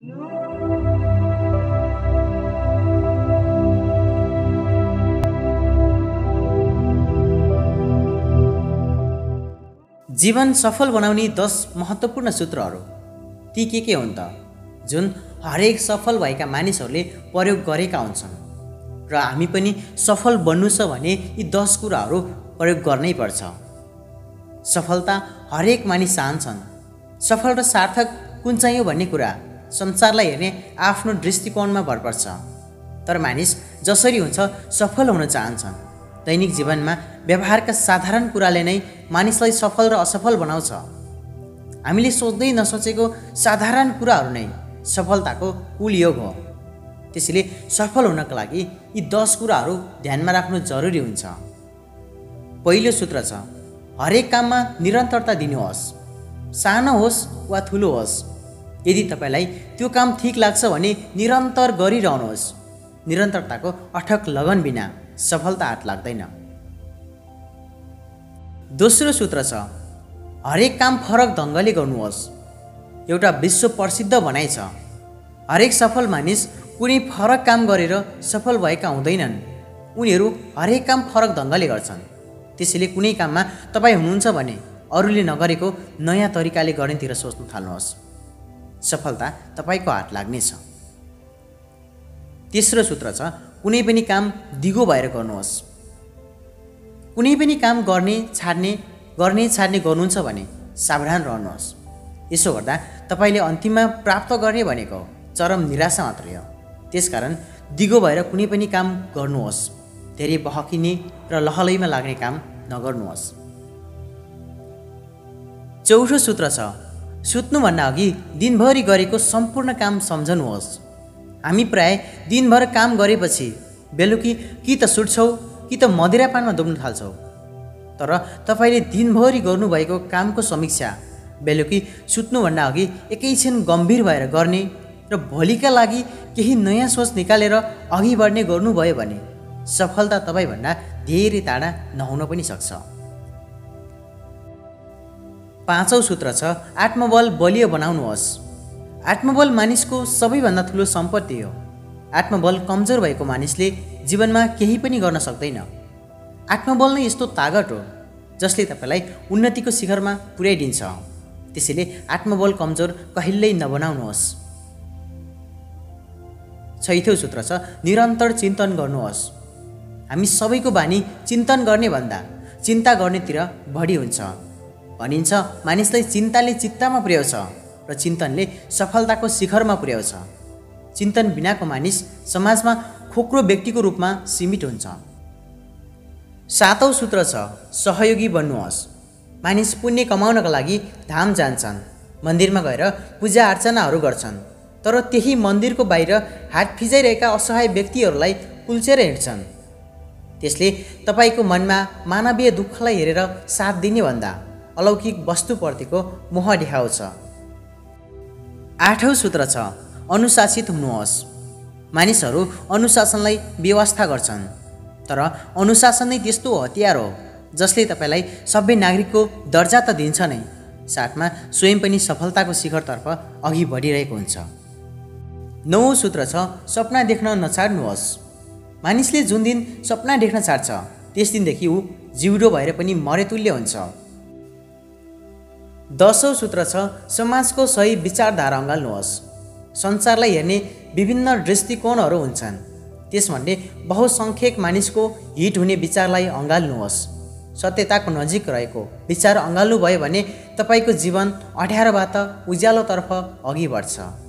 जीवन सफल बनाउने 10 महत्त्वपूर्ण सूत्रहरू ती के हुन् त जुन हरेक सफल भएका मानिसहरूले प्रयोग गरेका हुन्छन् र हामी पनि सफल बन्नु छ भने यी 10 कुराहरू प्रयोग गर्नै पर्छ। सफलता हरेक मानिस चाहन्छन्। सफल र सार्थक कुन चाहिँ हो भन्ने कुरा संसारलाई हेर्ने आफ्नो दृष्टिकोणमा भर पर्छ। तर मानिस जसरी हुन्छ सफल हुन चाहन्छन्। दैनिक जीवनमा व्यवहारका साधारण कुराले नै मानिसलाई सफल र असफल बनाउँछ। हामीले सोच्दै नसोचेको साधारण कुराहरू नै सफलताको कुल योग हो। त्यसैले सफल हुनका लागि यी 10 कुराहरू ध्यानमा राख्नु जरुरी हुन्छ। पहिलो सूत्र छ, हरेक काममा निरन्तरता दिनुहोस्। सानो होस् वा ठुलो होस्, यदि तपाईलाई त्यो काम ठिक लाग्छ भने निरन्तर गरिरहनुहोस्। निरन्तरताको अथक लगन बिना सफलता हात लाग्दैन। दोस्रो सूत्र छ, हरेक काम फरक ढङ्गले गर्नुहोस्। एउटा विश्व प्रसिद्ध भनाइ छ, हरेक सफल मानिस कुनै फरक काम गरेर सफल भएका हुँदैनन्। उनीहरू हरेक काम फरक ढङ्गले गर्छन्। त्यसैले कुनै काममा तपाईँ हुनुहुन्छ भने अरूले नगरेको नयाँ तरिकाले गर्नेतिर सोच्न थाल्नुहोस्। सफलता तपाईँको हात लाग्नेछ। तेस्रो सूत्र छ, कुनै पनि काम दिगो भएर गर्नुहोस्। कुनै पनि काम गर्ने छाड्ने गर्नुहुन्छ भने सावधान रहनुहोस्। यसो गर्दा तपाईँले अन्तिममा प्राप्त गर्ने भनेको चरम निराशा मात्रै हो। त्यसकारण दिगो भएर कुनै पनि काम गर्नुहोस्। धेरै बहकिने र लहलैमा लाग्ने काम नगर्नुहोस्। चौथो सूत्र छ, सुत्नुभन्दा अघि दिनभरि गरेको सम्पूर्ण काम सम्झनुहोस्। हामी प्राय दिनभर काम गरेपछि बेलुकी कि त सुत्छौँ कि त मदिरापानमा डुब्न थाल्छौँ। तर तपाईँले दिनभरि गर्नुभएको कामको समीक्षा बेलुकी सुत्नुभन्दा अघि एकैछिन गम्भीर भएर गर्ने र भोलिका लागि केही नयाँ सोच निकालेर अघि बढ्ने गर्नुभयो भने सफलता तपाईँभन्दा धेरै टाढा नहुन पनि सक्छ। पाँचौँ सूत्र छ, आत्मबल बलियो बनाउनुहोस्। आत्मबल मानिसको सबैभन्दा ठुलो सम्पत्ति हो। आत्मबल कमजोर भएको मानिसले जीवनमा केही पनि गर्न सक्दैन। आत्मबल नै यस्तो तागत हो जसले तपाईँलाई उन्नतिको शिखरमा पुर्याइदिन्छ। त्यसैले आत्मबल कमजोर कहिल्यै नबनाउनुहोस्। छैठौँ सूत्र छ, निरन्तर चिन्तन गर्नुहोस्। हामी सबैको बानी चिन्तन गर्ने भन्दा चिन्ता गर्नेतिर बढी हुन्छ। भनिन्छ मानिसलाई चिन्ताले चित्तमा पुर्याउँछ र चिन्तनले सफलताको शिखरमा पुर्याउँछ। चिन्तन बिनाको मानिस समाजमा खोक्रो व्यक्तिको रूपमा सीमित हुन्छ। सातौँ सूत्र छ, सहयोगी बन्नुहोस्। मानिस पुण्य कमाउनका लागि धाम जान्छन्, मन्दिरमा गएर पूजा अर्चनाहरू गर्छन्। तर त्यही मन्दिरको बाहिर हात फिजाइरहेका असहाय व्यक्तिहरूलाई कुल्चेर हिँड्छन्। त्यसले तपाईँको मनमा मानवीय दुःखलाई हेरेर साथ दिने भन्दा अलौकिक वस्तुप्रतिको मोह देखाउँछ। आठौँ सूत्र छ, अनुशासित हुनुहोस्। मानिसहरू अनुशासनलाई व्यवस्था गर्छन्, तर अनुशासन नै त्यस्तो हतियार हो जसले तपाईँलाई सभ्य नागरिकको दर्जा त दिन्छ नै, साथमा स्वयं पनि सफलताको शिखरतर्फ अघि बढिरहेको हुन्छ। नौँ सूत्र छ, सपना देख्न नछाड्नुहोस्। मानिसले जुन दिन सपना देख्न छाड्छ त्यस दिनदेखि ऊ जिउडो भएर पनि मरेतुल्य हुन्छ। 10औं सूत्र छ, समाजको सही विचारधारा अँगाल्नुहोस्। संसारलाई हेर्ने विभिन्न दृष्टिकोणहरू हुन्छन्। त्यसमध्ये बहुसङ्ख्यक मानिसको हिट हुने विचारलाई अँगाल्नुहोस्। सत्यताको नजिक रहेको विचार अँगाल्नुभयो भने तपाईँको जीवन अँध्यारोबाट उज्यालोतर्फ अघि बढ्छ।